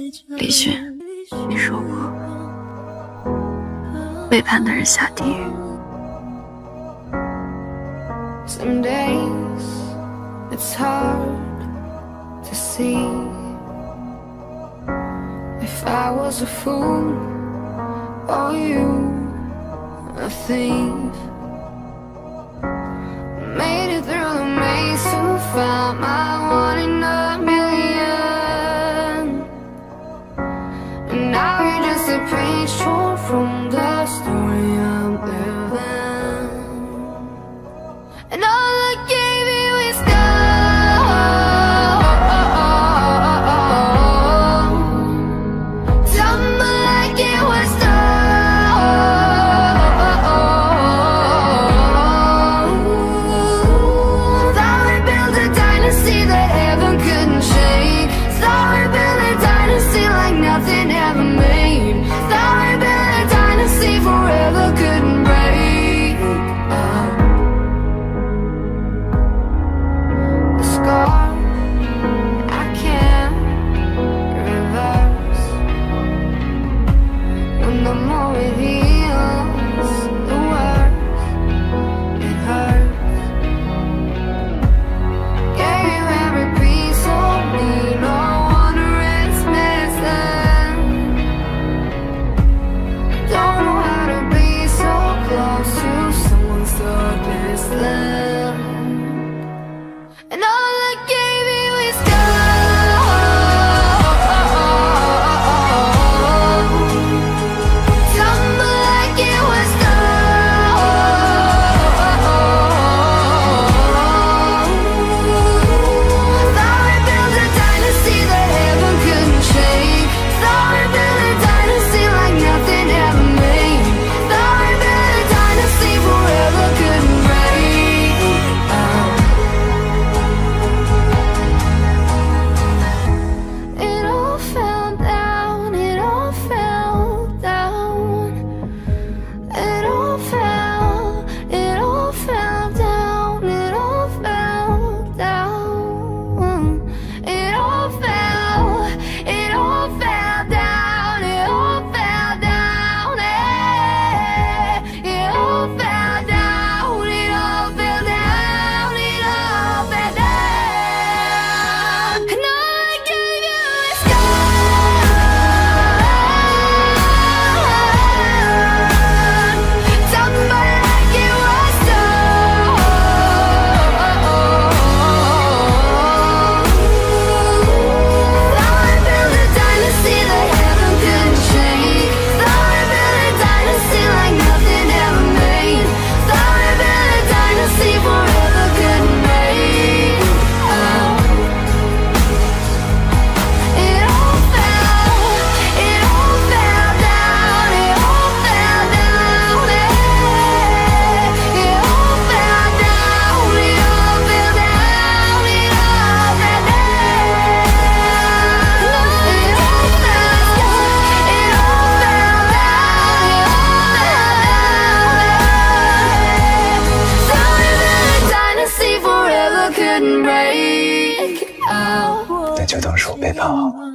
李迅，你说过，背叛的人下地狱。 Some days it's hard to see. If I was a fool or you a thief, made it through the maze to find my one in a million. And now you're just a page torn from the story I'm living. And all I gave you is gold. Tell me like it was done. Thought we built a dynasty that heaven couldn't shake. Thought we built a dynasty like nothing ever made. Thought we built a dynasty forever couldn't break. I can't reverse. When the more it heals, the worse it hurts. Gave you every piece of me, no wonder it's missing. Don't know how to be so close to someone so distant. And all I gave you is gold. Tumble like it was gold. Thought we built a dynasty that heaven couldn't shake. Thought we built a dynasty like nothing ever made. Thought we built a dynasty forever couldn't break. It all fell down, it all fell down. It all fell down, it all fell down. It all fell down, it all fell down, it all fell down, it all fell down, it all fell down. And all I gave you is gold. Somebody like it was gold. Thought we built a dynasty that heaven couldn't shake. Thought we built a dynasty like nothing ever made. Thought we built a dynasty forever couldn't break. It all fell down, it all fell down, it all fell down, it all fell down, it all fell down. 那就当是我背叛好了。